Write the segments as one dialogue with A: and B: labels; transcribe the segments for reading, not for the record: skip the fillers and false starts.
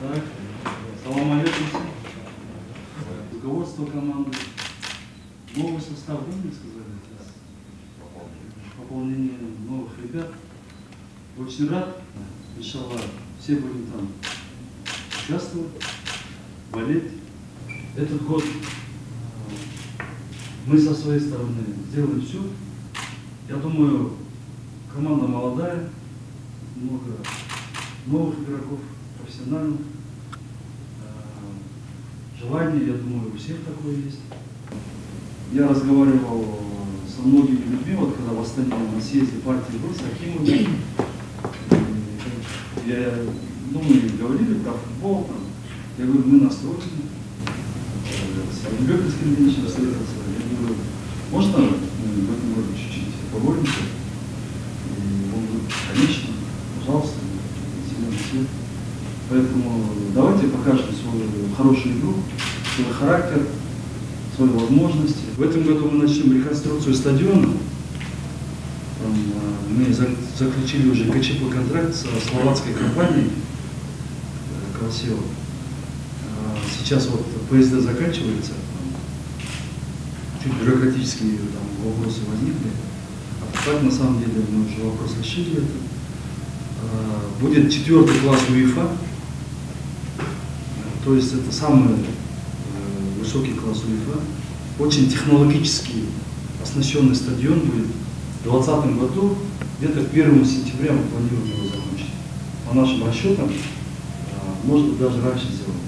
A: Так, салам алейкум. Руководство команды. Новый состав, да, мне сказали? Пополнение новых ребят. Очень рад. Иншаллах, все будем там участвовать, болеть. Этот год мы со своей стороны сделаем все. Я думаю, команда молодая, много новых игроков, профессиональных. Желание, я думаю, у всех такое есть. Я разговаривал со многими людьми, вот когда в Астане на съезде партии был, с Акимовым. Я думаю, говорили про футбол. Там. Я говорю, мы настроены. С Олимпиадой Скандинавичем встретился. Я говорю, можно в этом году чуть-чуть поборемся? И он говорит, конечно, пожалуйста, зеленый цвет. Поэтому давайте покажем свою хорошую игру, свой характер, свои возможности. В этом году мы начнем реконструкцию стадиона. Мы заключили уже КЧП-контракт со словацкой компанией Колосева. Сейчас вот ПСД заканчивается, чуть бюрократические там вопросы возникли. А так, на самом деле, мы уже вопрос решили это. Будет 4-й класс УЕФА, то есть это самый высокий класс УЕФА. Очень технологически оснащенный стадион будет. В 2020 году, где-то к 1 сентября мы планируем его закончить. По нашим расчетам, может быть, даже раньше сделаем.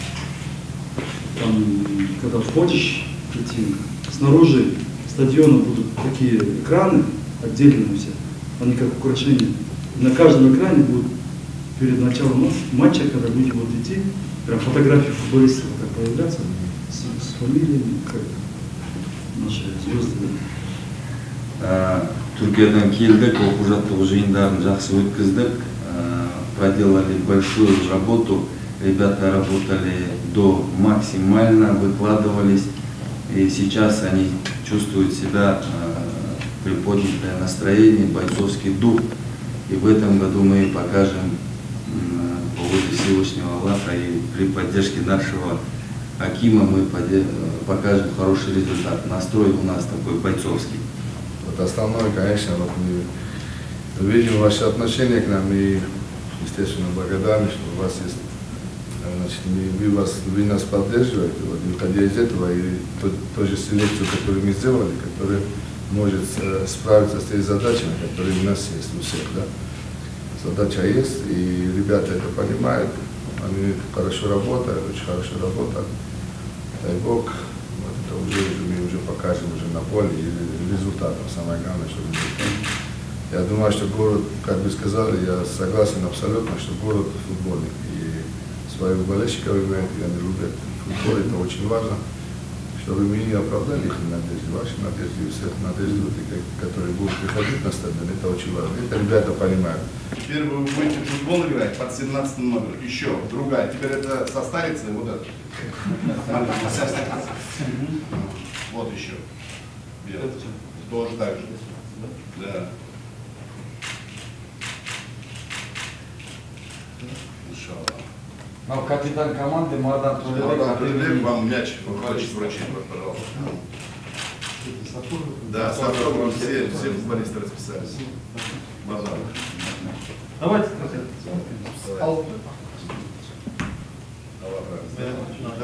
A: Там, когда входишь, снаружи стадиона будут такие экраны отдельные все, они как украшения. На каждом экране будет перед началом матча, когда люди будут идти, прям фотографии футболистов вот так появляться с фамилиями, как наши звезды.
B: Түркиядан келдік, оқу-жаттығу жиындарын жақсы өткіздік, проделали большую работу, ребята работали до максимально, выкладывались, и сейчас они чувствуют себя приподнятое настроение, бойцовский дух, и в этом году мы покажем по воле Всевышнего Аллаха и при поддержке нашего Акима мы покажем хороший результат. Настрой у нас такой бойцовский.
C: Вот основное, конечно, вот мы видим ваше отношение к нам и, естественно, благодарны, что у вас есть, значит, вы нас поддерживаете, вот, исходя из этого, и ту же селекцию, которую мы сделали, которая может справиться с теми задачами, которые у нас есть у всех, да. Задача есть, и ребята это понимают, они хорошо работают, очень хорошо работают. Дай Бог, вот это мы уже покажем уже на поле и результатом, самое главное, что результат. Я думаю, что город, как вы сказали, я согласен абсолютно, что город футбольный, и своих болельщиков имеет, и они любят футбол, это очень важно, чтобы мы не оправдали их надежды, ваши надежды, всех надежды, которые будут приходить на стадион, это очень важно, это ребята понимают.
D: Теперь вы будете в футбол играть под 17 номером, еще другая, теперь это состарится и вот это. Вот еще. Белый. Тоже так же. Да.
E: Но капитан команды Мардан
D: Тулебек, вам мяч вручить, пожалуйста. Да, с автографом все футболисты расписались. Мардан.
A: Давайте.